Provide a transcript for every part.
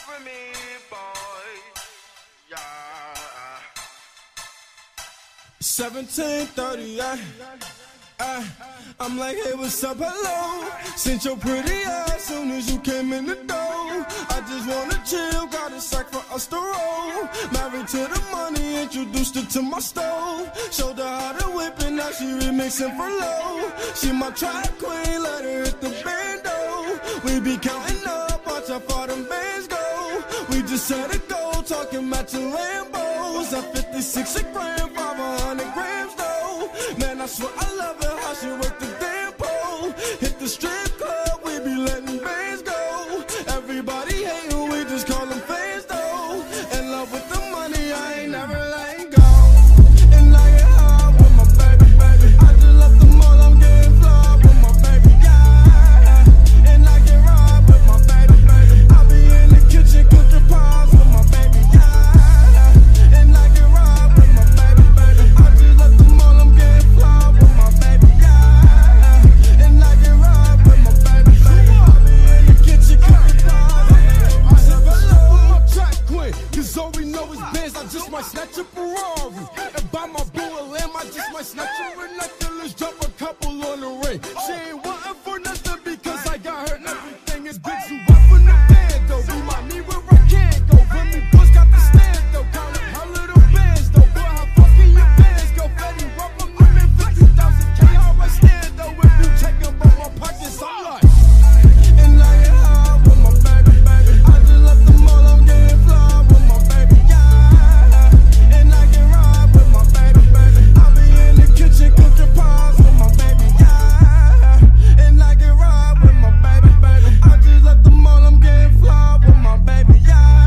for me, boy. Yeah. 17:30, I'm like, hey, what's up, hello? Sent your pretty ass soon as you came in the door. I just wanna chill, got a sack for us to roll. Married to the money, introduced her to my stove. Showed her how to whip it, now she remixing for low. She my track queen, let her hit the bando. We be counting up, watch how far them bands go. We just set a goal, talking matching Lambos. At 56 a gram, 500 grams though. Man, I swear I love her, how she work the damn pole. Hit the strip club, we be letting bands go. Everybody hating, we just call them fans though. In love with the money, I ain't never letting go. And I get high with my baby, baby. I just left the mall, I'm getting fly with my baby, yeah. And I get ride with my baby, baby. I be in the kitchen cooking pies with my baby, yeah. And I get ride with my baby, baby. I just left the mall, I'm getting fly with my baby, yeah. And I get ride with my baby, baby. I be in the kitchen cooking pies. I said hello, my track queen, 'cause all we know is Benz. I just might snatch a Ferrari and buy my boo a lamb. I just might snatch her a necklace, drop a couple on the ring. She ain't wanting for nothing because I got her. Everything is big, so up in the band though. Remind me where I can't go. When me boys got the stand though, count up how little bands though. Boy, how fucking your bands go? Fetty rock, I'm living 50,000 K. How I stand though? If you check up on my pockets, I'm like. And I get high with my baby, baby. I just left the mall, I'm getting fly with my baby, yeah. And I get ride with my baby, baby. I be in the kitchen cooking pies with my baby, yeah. And I get ride with my baby, baby. I just left the mall, I'm getting fly with my baby,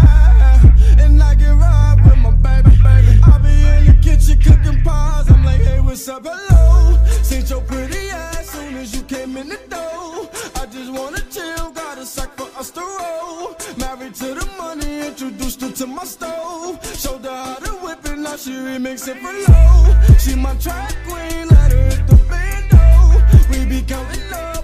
yeah. And I get ride with my baby, baby. I be in the kitchen cooking pies. I'm like, hey, what's up, hello? Seen your pretty ass soon as you came in the door. I just wanna chill, got a sack for us to roll. Married to the money, introduced her to my stove. Showed her how to whip it, now she remixing for low. She my track queen, let her hit the bando. We be counting up.